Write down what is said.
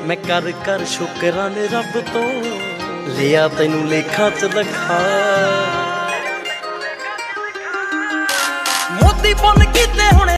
मैं कर कर शुकराने रब तो लिया तैनू लेखा च लखा मोती पुन कीते हुणे